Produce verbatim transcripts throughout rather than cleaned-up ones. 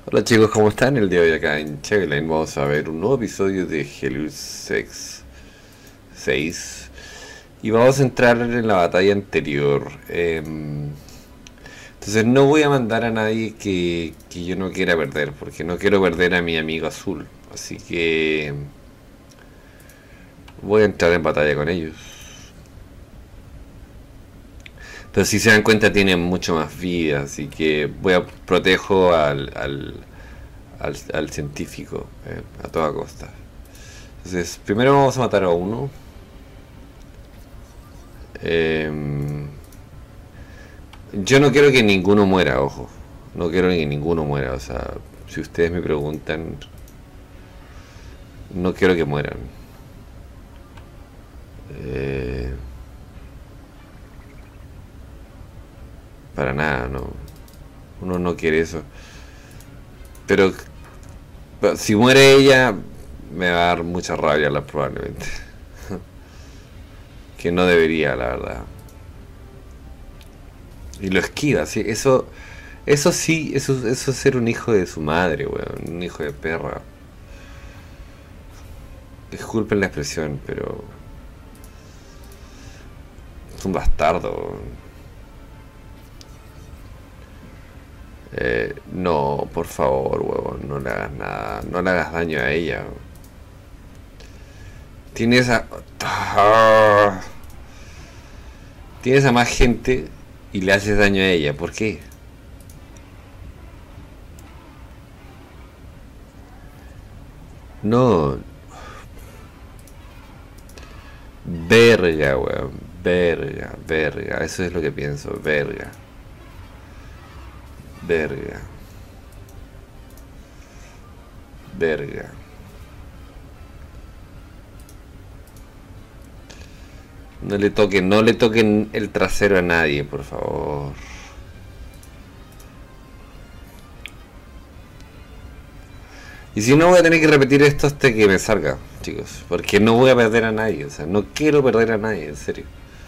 Hola chicos, ¿cómo están? El día de hoy acá en Chevrolet vamos a ver un nuevo episodio de Halcyon seis y vamos a entrar en la batalla anterior. Em, entonces no voy a mandar a nadie que, que yo no quiera perder, porque no quiero perder a mi amigo azul. Así que voy a entrar en batalla con ellos. Pero si se dan cuenta tienen mucho más vida, así que voy a protejo al, al, al, al científico eh, a toda costa. Entonces, primero vamos a matar a uno. Eh, yo no quiero que ninguno muera, ojo. No quiero que ninguno muera. O sea, si ustedes me preguntan, no quiero que mueran. Eh, para nada, no. Uno no quiere eso. Pero, pero si muere ella, me va a dar mucha rabia, la, probablemente. Que no debería, la verdad. Y lo esquiva, sí, eso. Eso sí, eso, eso es ser un hijo de su madre, weón. Un hijo de perra. Disculpen la expresión, pero. Es un bastardo. Eh, no, por favor, huevón, no le hagas nada. No le hagas daño a ella. Tienes a. Ah, tienes a más gente y le haces daño a ella. ¿Por qué? No. Verga, weón. Verga, verga. Eso es lo que pienso. Verga. Verga. Verga. No le toquen, no le toquen el trasero a nadie, por favor. Y si no, voy a tener que repetir esto hasta que me salga, chicos. Porque no voy a perder a nadie. O sea, no quiero perder a nadie, en serio.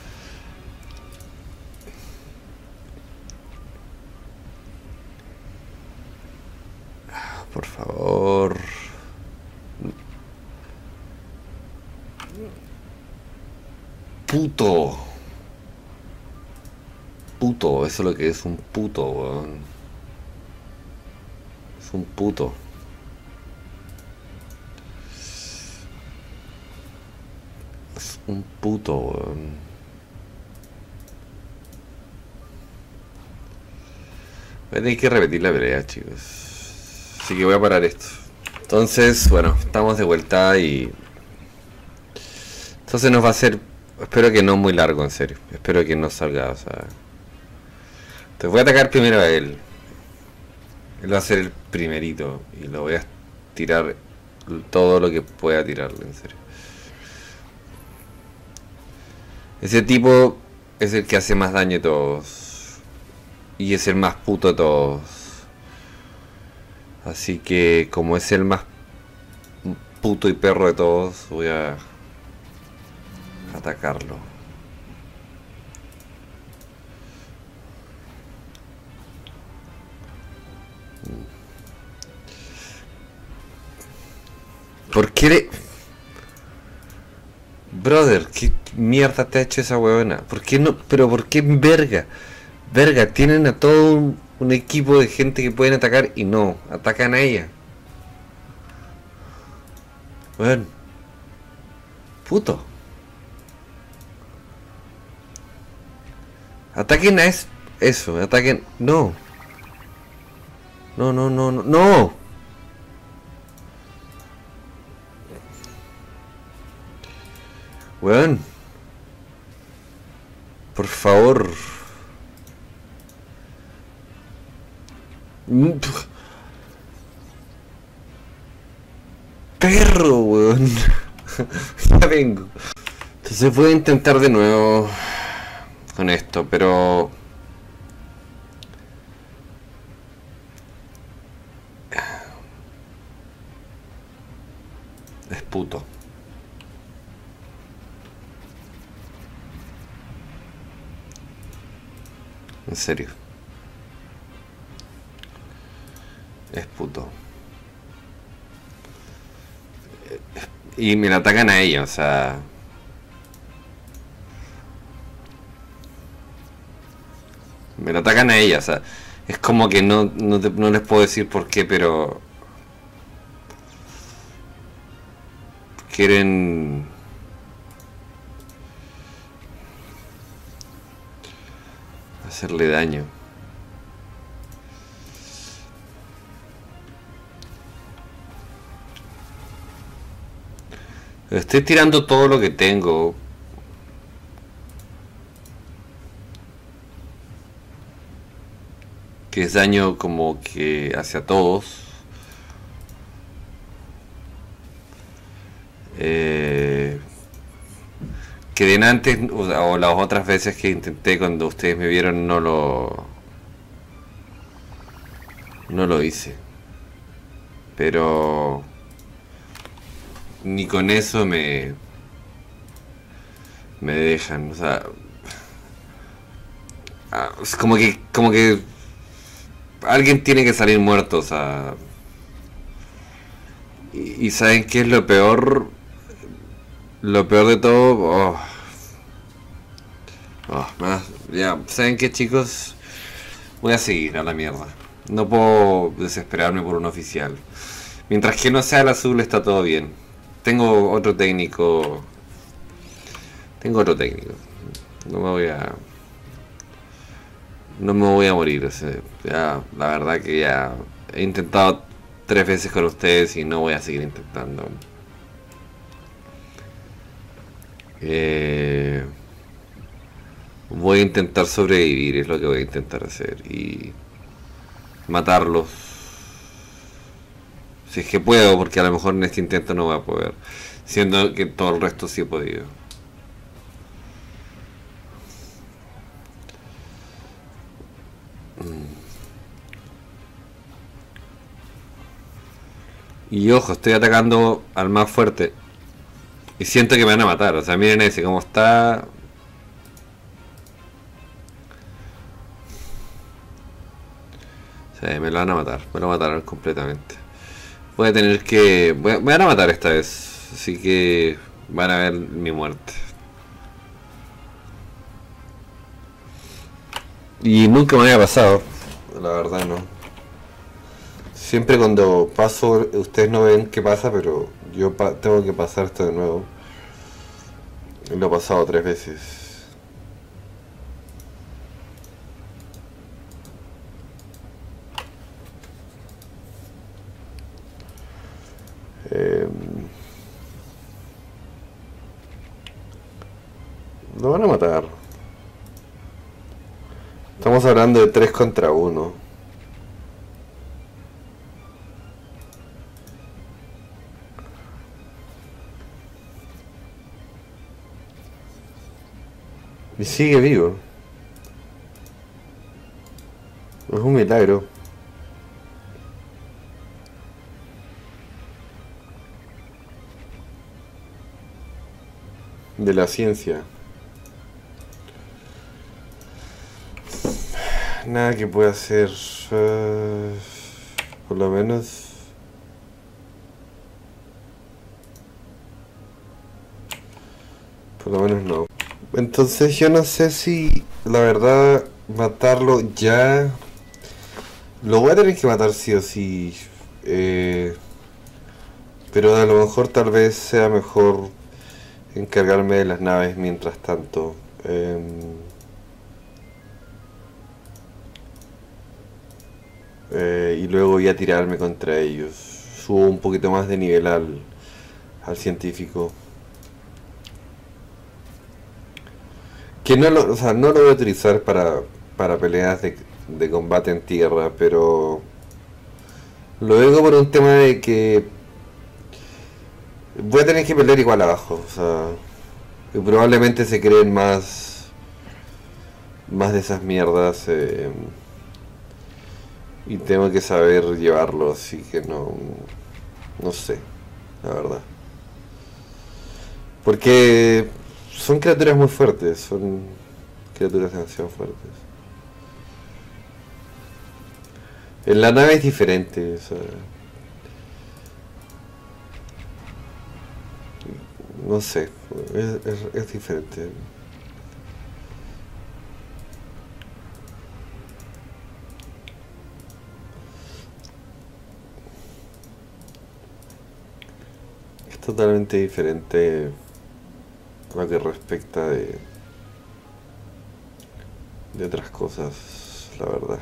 Por favor. Puto. Puto, eso es lo que es un puto, weón. Es un puto. Es un puto, weón. Voy a tener que repetir la pelea, chicos. Así que voy a parar esto. Entonces, bueno, estamos de vuelta y... Entonces nos va a hacer... Espero que no muy largo, en serio. Espero que no salga, o sea... Entonces voy a atacar primero a él. Él va a ser el primerito. Y lo voy a tirar todo lo que pueda tirarle, en serio. Ese tipo es el que hace más daño de todos. Y es el más puto de todos. Así que como es el más puto y perro de todos, voy a atacarlo. ¿Por qué le... Brother, ¿qué mierda te ha hecho esa huevona? ¿Por qué no? Pero ¿por qué verga? Verga, tienen a todo un, un equipo de gente que pueden atacar y no, atacan a ella. Bueno. Puto. Ataquen a es, eso, ataquen... No. No, no, no, no, no. Weón. Por favor. Perro, weón. Ya vengo. Entonces voy a intentar de nuevo con esto, pero... Es puto. En serio. Es puto. Y me la atacan a ella, o sea... Me la atacan a ella, o sea... Es como que no, no, te, no les puedo decir por qué, pero... Quieren... hacerle daño. Estoy tirando todo lo que tengo. Que es daño como que hacia todos. Eh, que de antes o, o las otras veces que intenté cuando ustedes me vieron no lo no lo hice, pero ni con eso me me dejan, o sea, es como que como que alguien tiene que salir muerto, o sea, y, y saben qué es lo peor. Lo peor de todo... Oh. Oh, más, ya, ¿saben qué, chicos? Voy a seguir a la mierda. No puedo desesperarme por un oficial. Mientras que no sea el azul está todo bien. Tengo otro técnico. Tengo otro técnico. No me voy a... No me voy a morir. O sea, ya, la verdad que ya he intentado tres veces con ustedes y no voy a seguir intentando. Eh, voy a intentar sobrevivir, es lo que voy a intentar hacer. Y matarlos. Si es que puedo, porque a lo mejor en este intento no voy a poder. Siendo que todo el resto sí he podido. Y ojo, estoy atacando al más fuerte. Y siento que me van a matar. O sea, miren ese, cómo está. Sí, me lo van a matar. Me lo mataron completamente. Voy a tener que... Voy a... Me van a matar esta vez. Así que van a ver mi muerte. Y nunca me había pasado. La verdad no. Siempre cuando paso, ustedes no ven qué pasa, pero yo pa tengo que pasar esto de nuevo. Lo he pasado tres veces. Eh, lo van a matar. Estamos hablando de tres contra uno. Y sigue vivo. Es un milagro. De la ciencia. Nada que pueda hacer. Uh, por lo menos. Por lo menos no. Entonces yo no sé si la verdad matarlo ya. Lo voy a tener que matar sí o sí. Eh, pero a lo mejor tal vez sea mejor encargarme de las naves mientras tanto. Eh, eh, y luego voy a tirarme contra ellos. Subo un poquito más de nivel al, al científico. Que no lo, o sea, no lo voy a utilizar para, para peleas de, de combate en tierra, pero lo digo por un tema de que voy a tener que pelear igual abajo, o sea, y probablemente se creen más más de esas mierdas eh, y tengo que saber llevarlo, así que no no sé, la verdad, porque son criaturas muy fuertes, son criaturas demasiado fuertes. En la nave es diferente, o sea, no sé, es, es, es diferente. Es totalmente diferente a lo que respecta de, de otras cosas, la verdad.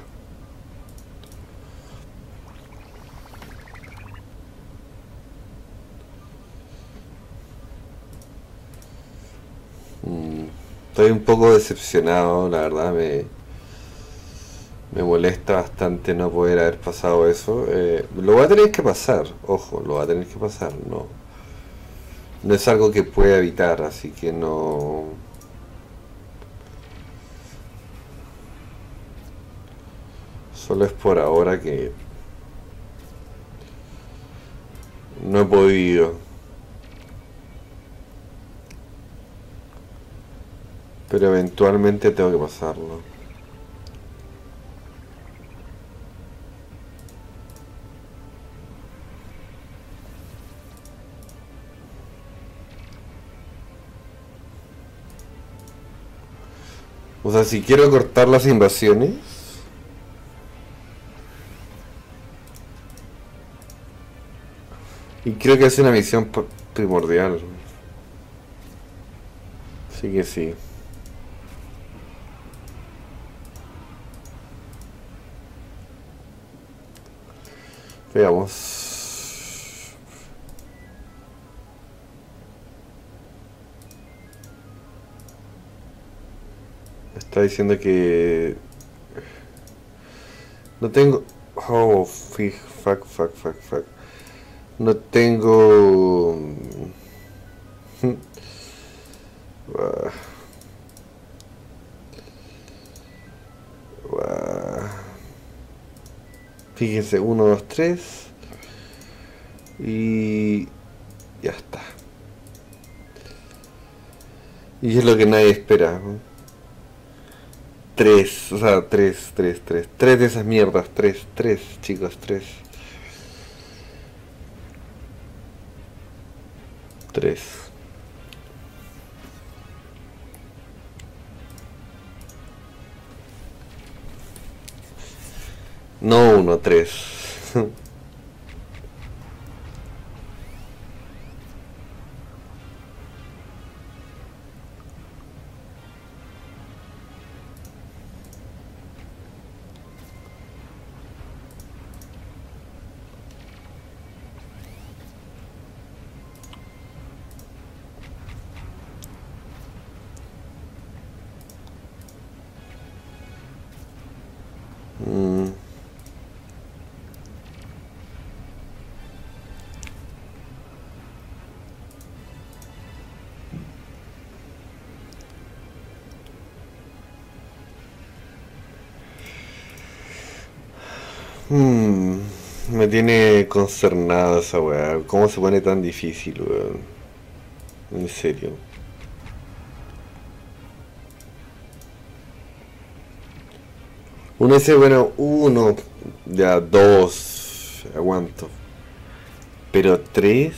Estoy un poco decepcionado, la verdad, me, me molesta bastante no poder haber pasado eso. Eh, lo va a tener que pasar, ojo, lo va a tener que pasar, no. No es algo que pueda evitar, así que no. Solo es por ahora que no he podido. Pero eventualmente tengo que pasarlo. O sea, si quiero cortar las invasiones, y creo que es una misión primordial. Así que sí. Veamos. Está diciendo que no tengo. Oh, fuck, fuck, fuck, fuck, fuck. No tengo. Fíjense, uno, dos, tres. Y ya está. Y es lo que nadie espera. Tres, o sea, tres, tres, tres. Tres de esas mierdas, tres, tres, chicos, tres. Tres. No uno, tres. mm. Hmm, me tiene consternado esa weá. ¿Cómo se pone tan difícil, weón? En serio. Uno dice, bueno, uno, ya dos, aguanto. Pero tres.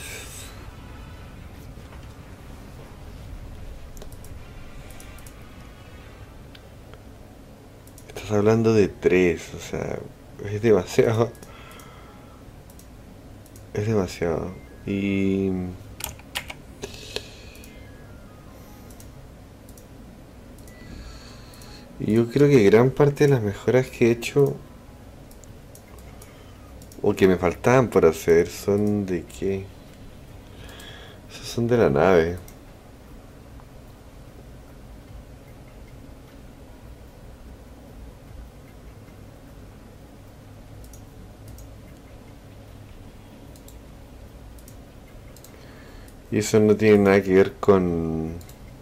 Estás hablando de tres, o sea, es demasiado. Es demasiado. Y y yo creo que gran parte de las mejoras que he hecho o que me faltaban por hacer son de qué. Esos son de la nave. Y eso no tiene nada que ver con...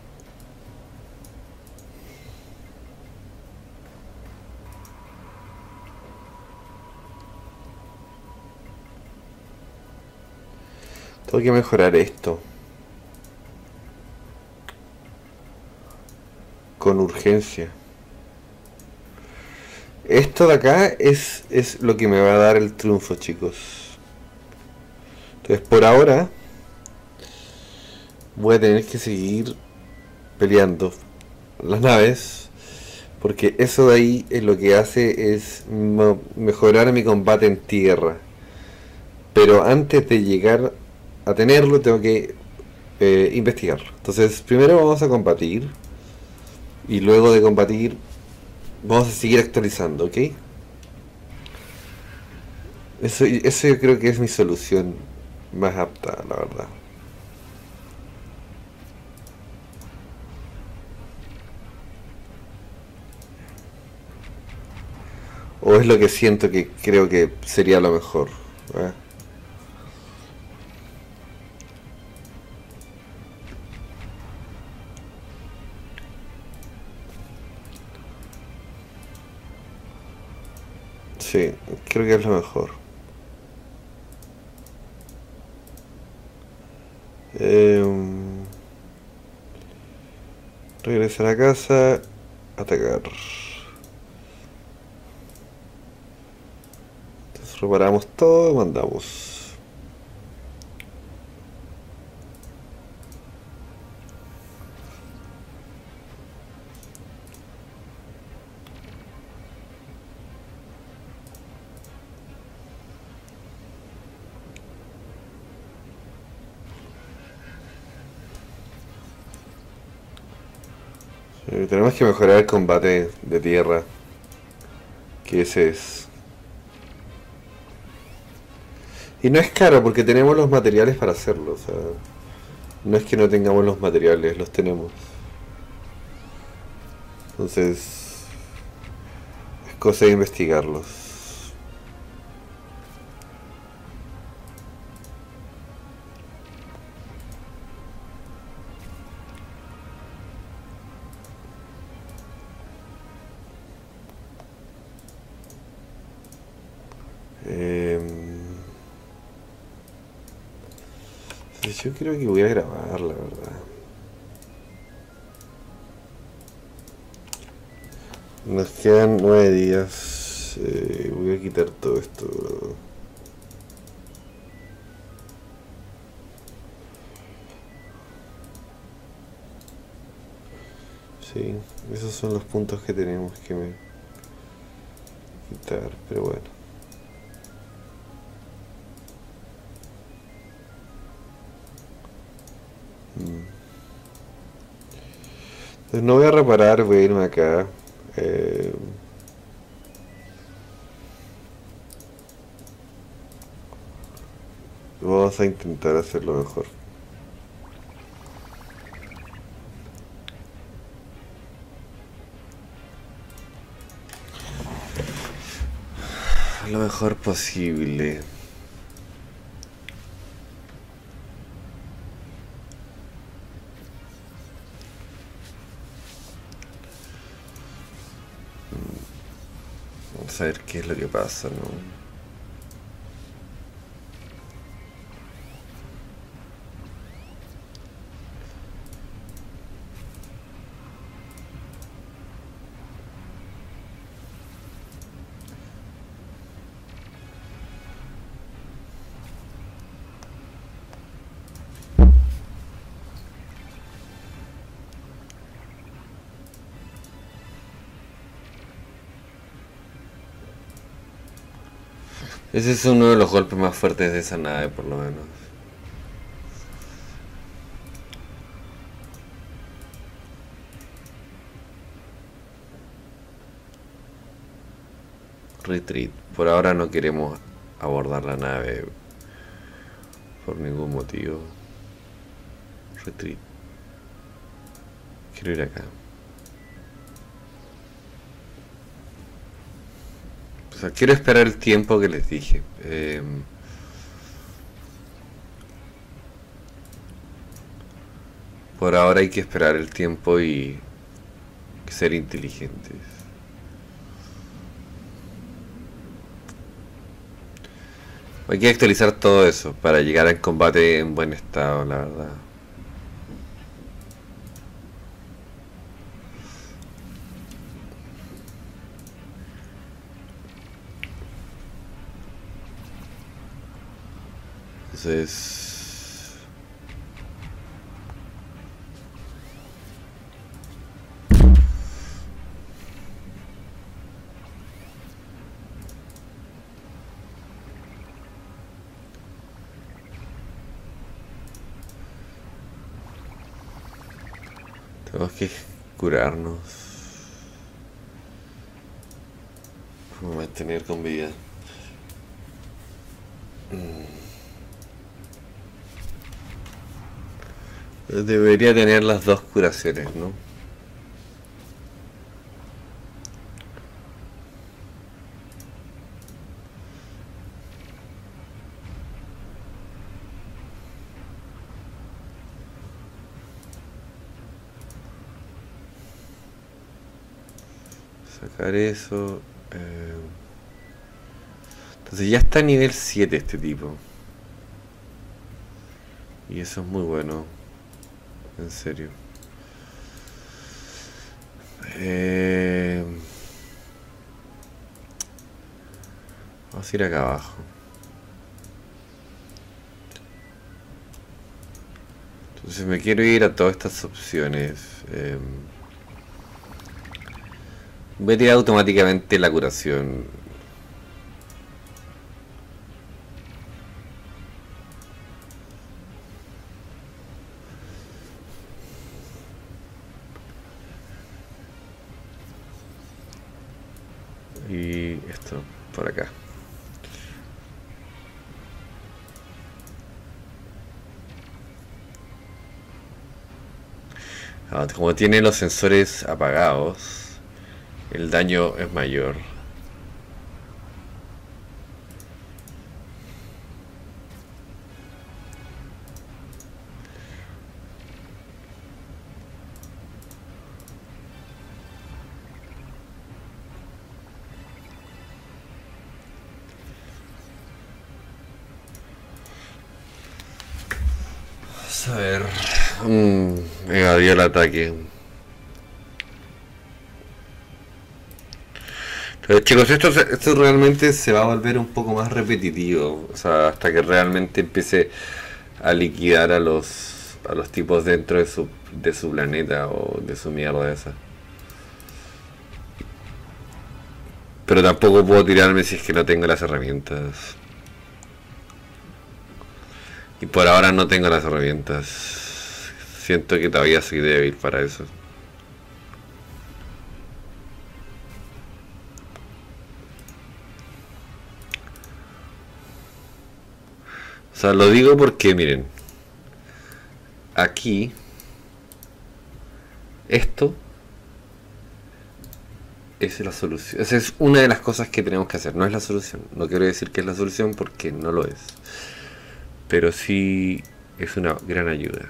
Tengo que mejorar esto. Con urgencia. Esto de acá es, es lo que me va a dar el triunfo, chicos. Entonces, por ahora voy a tener que seguir peleando las naves, porque eso de ahí es lo que hace es mejorar mi combate en tierra. Pero antes de llegar a tenerlo tengo que eh, investigarlo. Entonces primero vamos a combatir y luego de combatir vamos a seguir actualizando, ¿ok? Eso, eso yo creo que es mi solución más apta, la verdad. O es lo que siento que creo que sería lo mejor, ¿eh? Sí, creo que es lo mejor. Eh, regresar a casa, atacar. Entonces reparamos todo, mandamos. Eh, tenemos que mejorar el combate de tierra, que ese es. Y no es caro porque tenemos los materiales para hacerlo, o sea, no es que no tengamos los materiales, los tenemos. Entonces, es cosa de investigarlos. Eh, yo creo que voy a grabar, la verdad. Nos quedan nueve días. Eh, voy a quitar todo esto. Sí, esos son los puntos que tenemos que me quitar, pero bueno. Entonces no voy a reparar, voy a irme acá. Eh, vamos a intentar hacerlo mejor. Lo mejor posible. Vamos a ver qué es lo que pasa, ¿no? Ese es uno de los golpes más fuertes de esa nave, por lo menos. Retreat. Por ahora no queremos abordar la nave por ningún motivo. Retreat. Quiero ir acá. O sea, quiero esperar el tiempo que les dije. Eh, por ahora hay que esperar el tiempo y ser inteligentes. Hay que actualizar todo eso para llegar al combate en buen estado, la verdad. Entonces... tenemos que curarnos. Vamos a mantener con vida. Debería tener las dos curaciones, ¿no? Sacar eso. Eh... Entonces ya está a nivel siete este tipo. Y eso es muy bueno. En serio. Eh... Vamos a ir acá abajo. Entonces me quiero ir a todas estas opciones. Eh... Voy a tirar automáticamente la curación. Y esto por acá. Ah, como tiene los sensores apagados, el daño es mayor. Vamos a ver. Mm, evadió el ataque. Pero chicos, esto, esto realmente se va a volver un poco más repetitivo. O sea, hasta que realmente empiece a liquidar a los a los tipos dentro de su, de su planeta o de su mierda esa. Pero tampoco puedo tirarme si es que no tengo las herramientas. Y por ahora no tengo las herramientas. Siento que todavía soy débil para eso. O sea, lo digo porque, miren. Aquí. Esto. Es la solución. Esa es una de las cosas que tenemos que hacer. No es la solución. No quiero decir que es la solución porque no lo es. Pero sí es una gran ayuda.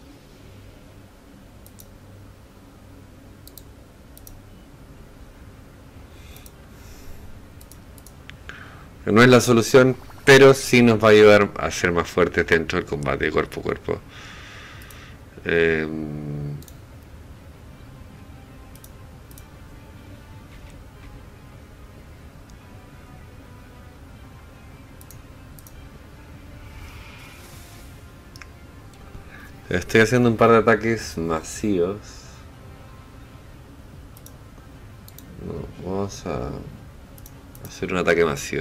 No es la solución, pero sí nos va a ayudar a ser más fuertes dentro del combate cuerpo a cuerpo. Eh, estoy haciendo un par de ataques masivos. No, vamos a hacer un ataque masivo.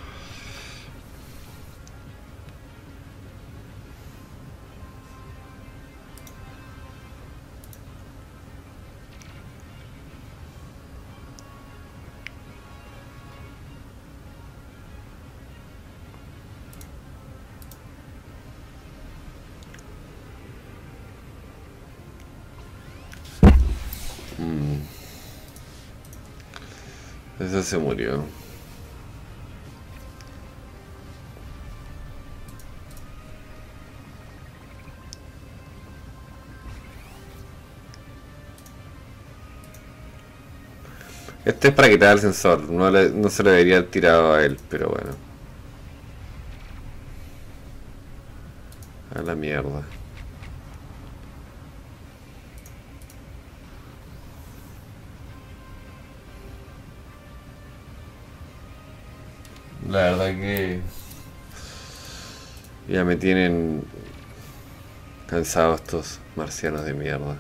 Eso se murió. Este es para quitar el sensor. No, le, no se le debería haber tirado a él, pero bueno. A la mierda. La verdad que Ya me tienen cansado estos marcianos de mierda.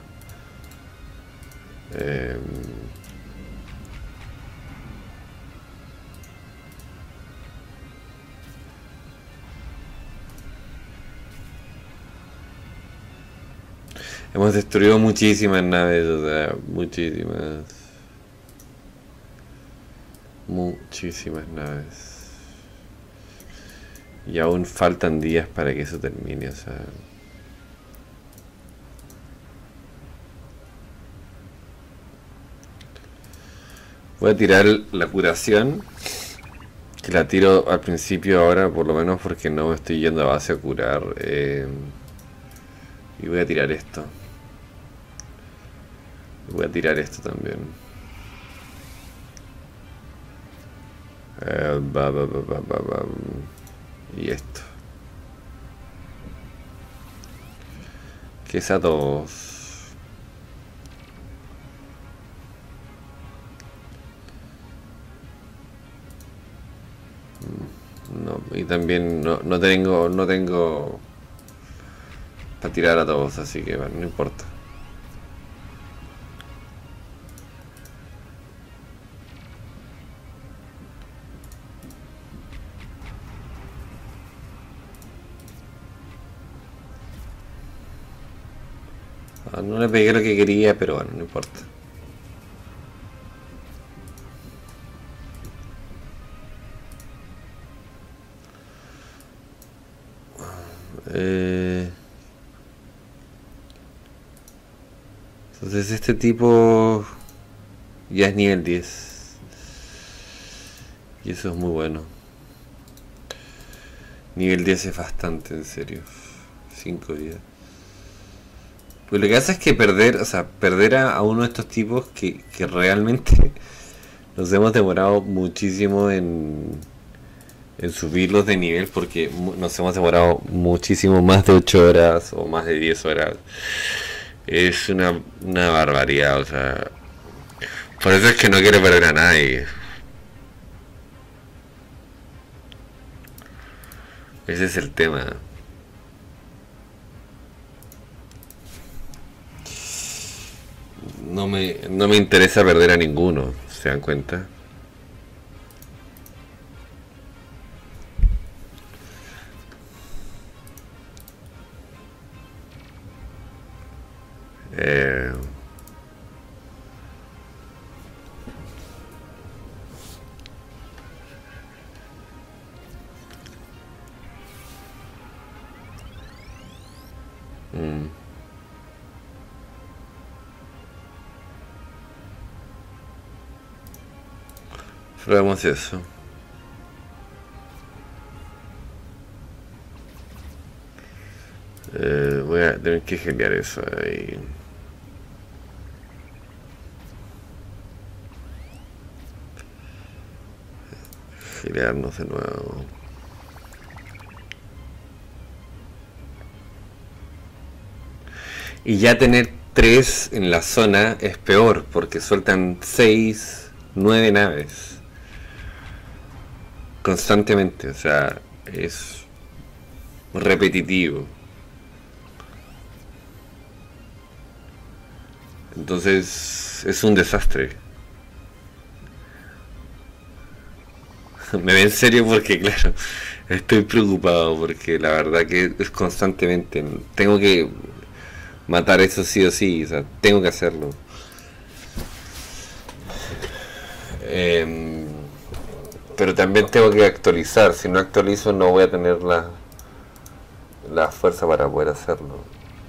Eh, hemos destruido muchísimas naves, o sea, muchísimas. Muchísimas naves. Y aún faltan días para que eso termine, o sea. Voy a tirar la curación, que la tiro al principio ahora, por lo menos porque no me estoy yendo a base a curar. Eh, y voy a tirar esto. Y voy a tirar esto también. Eh, ba, ba, ba, ba, ba, ba. Y esto. Que es a todos. No, y también no, no tengo no tengo para tirar a todos, así que bueno, no importa. Ah, no le pegué lo que quería, pero bueno, no importa. Eh, entonces este tipo ya es nivel diez. Y eso es muy bueno. Nivel diez es bastante, en serio. cinco días. Pues lo que pasa es que perder, o sea, perder a, a uno de estos tipos que, que realmente nos hemos demorado muchísimo en, en subirlos de nivel, porque mu- nos hemos demorado muchísimo, más de ocho horas o más de diez horas. Es una, una barbaridad, o sea. Por eso es que no quiero perder a nadie. Ese es el tema. No me, no me interesa perder a ninguno, ¿se dan cuenta? Eh, mm, probemos eso. Eh, voy a tener que geniar eso ahí. Gilearnos de nuevo. Y ya tener tres en la zona es peor, porque sueltan seis, nueve naves constantemente, o sea, es repetitivo. Entonces es un desastre. Me ve en serio porque, claro, estoy preocupado porque la verdad que es constantemente. Tengo que matar eso sí o sí, o sea, tengo que hacerlo. Eh, pero también tengo que actualizar. Si no actualizo no voy a tener la, la fuerza para poder hacerlo.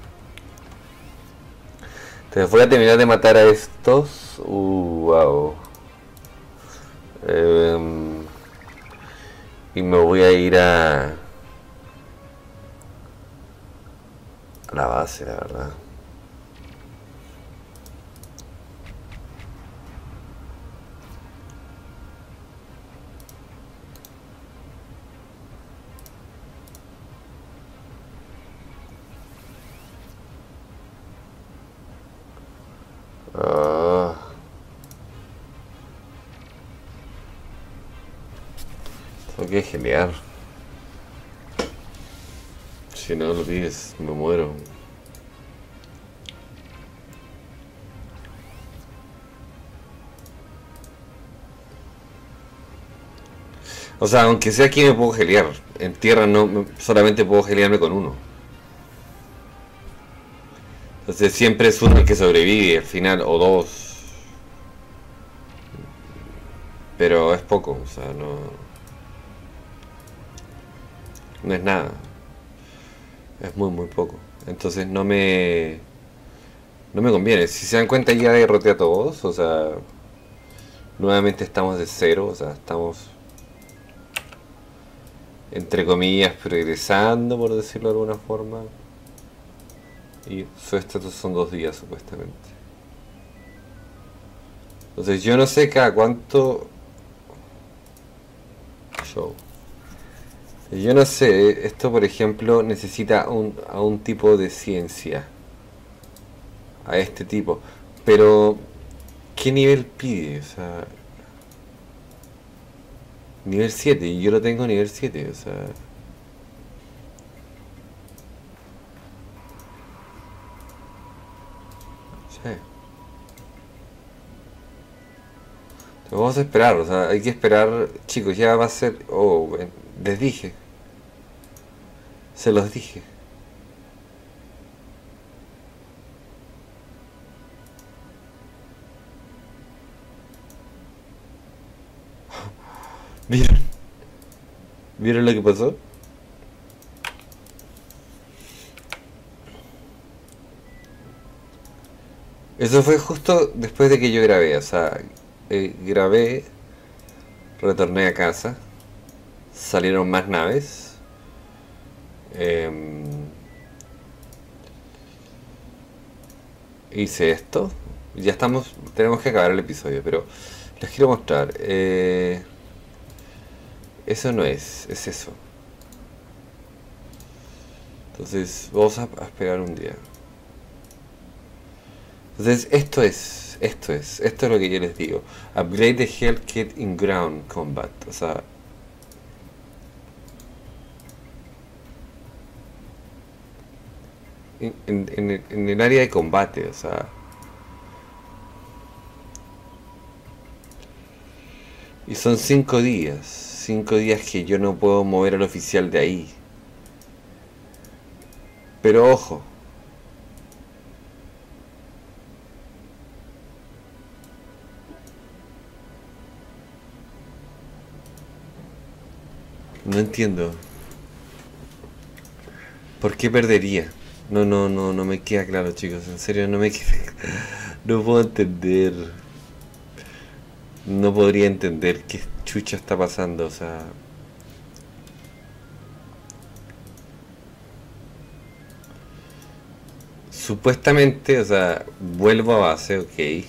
Entonces voy a terminar de matar a estos. Uh, wow. Eh, y me voy a ir a, a la base, la verdad. Ah. Tengo que genial. Si no lo pides, me muero. O sea, aunque sea aquí me puedo gelear. En tierra no, solamente puedo gelearme con uno. Entonces siempre es uno el que sobrevive al final, o dos. Pero es poco, o sea, no... No es nada. Es muy, muy poco. Entonces no me... No me conviene. Si se dan cuenta ya derroté a todos, o sea... Nuevamente estamos de cero, o sea, estamos... Entre comillas, progresando, por decirlo de alguna forma. Y su estatus son dos días, supuestamente. Entonces yo no sé cada cuánto... Show. Yo no sé, esto por ejemplo necesita un, a un tipo de ciencia. A este tipo. Pero... ¿Qué nivel pide? O sea... Nivel siete, y yo lo tengo nivel siete, o sea... Sí. Vamos a esperar, o sea, hay que esperar, chicos, ya va a ser... Oh, bueno, les dije. Se los dije. ¿Vieron? ¿Vieron lo que pasó? Eso fue justo después de que yo grabé, o sea, eh, grabé, retorné a casa, salieron más naves, eh, hice esto, ya estamos, tenemos que acabar el episodio, pero les quiero mostrar, eh, eso no es, es eso. Entonces vamos a, a esperar un día. Entonces esto es, esto es, esto es lo que yo les digo. Upgrade the Health Kit in Ground Combat. O sea, en, en, en, el, en el área de combate, o sea. Y son cinco días, cinco días que yo no puedo mover al oficial de ahí. Pero ojo. No entiendo. ¿Por qué perdería? No, no, no, no me queda claro, chicos. En serio, no me queda. No puedo entender. No podría entender qué chucha está pasando, o sea. Supuestamente, o sea, vuelvo a base, ok.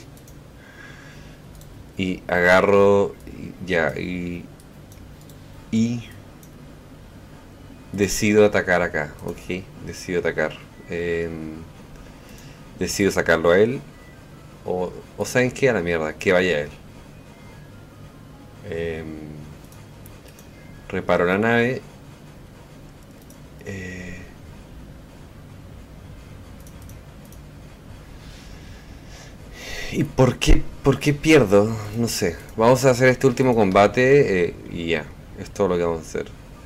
Y agarro, y ya, y... Y... Decido atacar acá, ok. Decido atacar. Eh, decido sacarlo a él. O, o ¿saben qué? A la mierda, que vaya él. Eh, reparo la nave. Eh, ¿Y por qué, por qué pierdo? No sé. Vamos a hacer este último combate eh, y ya. Es todo lo que vamos a hacer.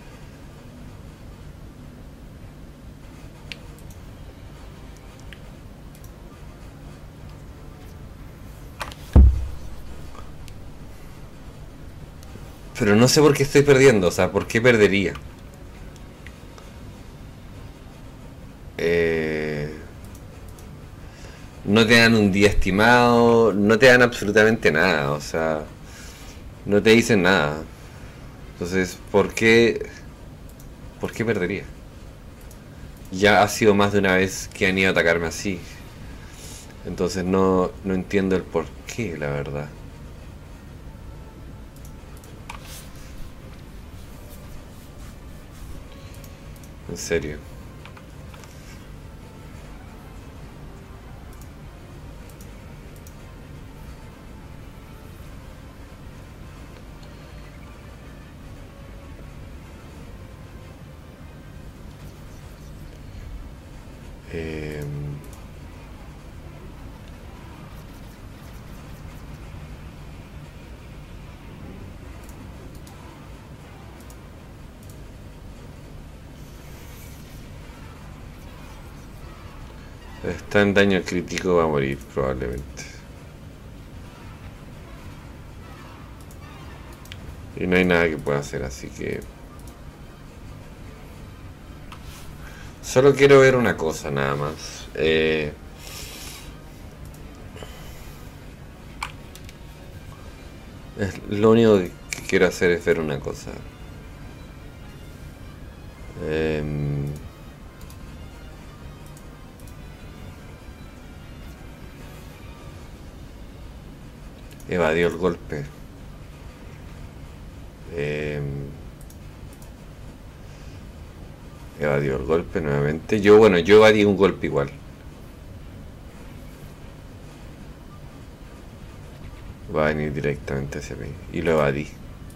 Pero no sé por qué estoy perdiendo. O sea, ¿por qué perdería? Eh... No te dan un día estimado, no te dan absolutamente nada, o sea, no te dicen nada. Entonces, ¿por qué, por qué perdería? Ya ha sido más de una vez que han ido a atacarme así. Entonces no, no entiendo el por qué, la verdad. En serio. Está en daño crítico, va a morir probablemente. Y no hay nada que pueda hacer, así que... Solo quiero ver una cosa nada más. Eh... Es lo único que quiero hacer es ver una cosa. Eh... Evadió el golpe. Eh... Evadió el golpe nuevamente. Yo, bueno, yo evadí un golpe igual. Va a venir directamente hacia mí. Y lo evadí.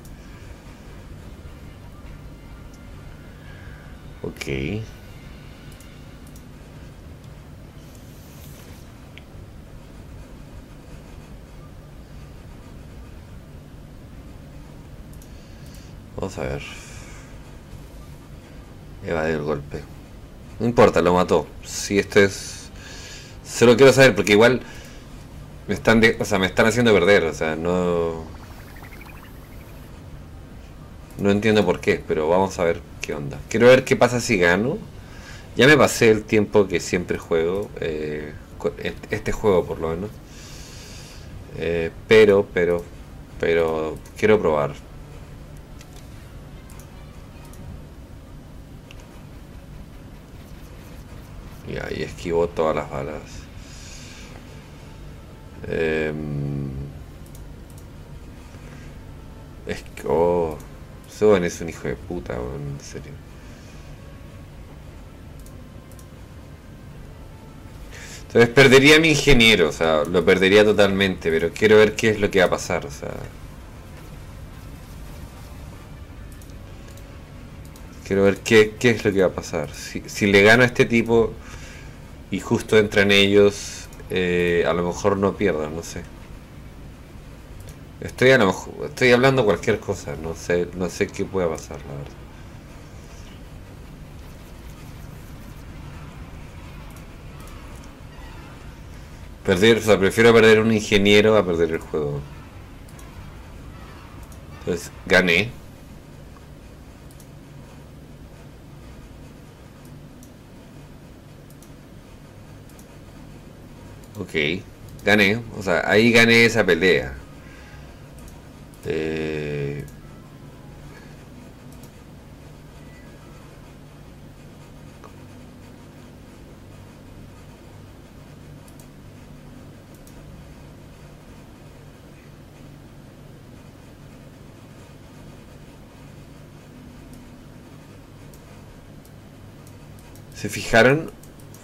Ok. Vamos a ver. Evadió el golpe. No importa, lo mató. Si esto es... Solo quiero saber porque igual... Me están de... o sea, me están haciendo perder, o sea, no... No entiendo por qué, pero vamos a ver qué onda. Quiero ver qué pasa si gano. Ya me pasé el tiempo que siempre juego, eh, este juego por lo menos. Eh, pero, pero, pero, quiero probar. Y ahí esquivo todas las balas. Eh, es que... Oh, Soban es un hijo de puta, en serio. Entonces perdería a mi ingeniero, o sea, lo perdería totalmente, pero quiero ver qué es lo que va a pasar, o sea... Quiero ver qué, qué es lo que va a pasar. Si, si le gano a este tipo y justo entran ellos, eh, a lo mejor no pierdo, no sé. Estoy a lo mejor, estoy hablando cualquier cosa, no sé, no sé qué pueda pasar, la verdad. Perder, o sea, prefiero perder un ingeniero a perder el juego. Entonces, gané. Ok, gané, o sea, ahí gané esa pelea. Eh... ¿Se fijaron?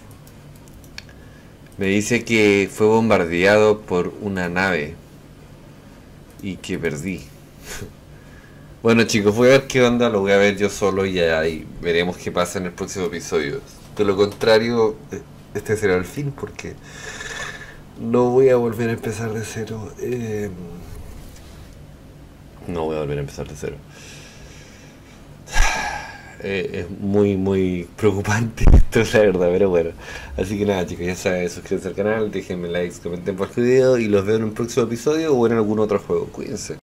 Me dice que fue bombardeado por una nave y que perdí. Bueno chicos, voy a ver qué onda, lo voy a ver yo solo y ahí veremos qué pasa en el próximo episodio. De lo contrario, este será el fin porque no voy a volver a empezar de cero. Eh... No voy a volver a empezar de cero. Eh, es muy muy preocupante esto, la verdad, pero bueno. Así que nada chicos, ya saben, suscríbanse al canal, déjenme likes, comenten por este video y los veo en un próximo episodio o en algún otro juego. Cuídense.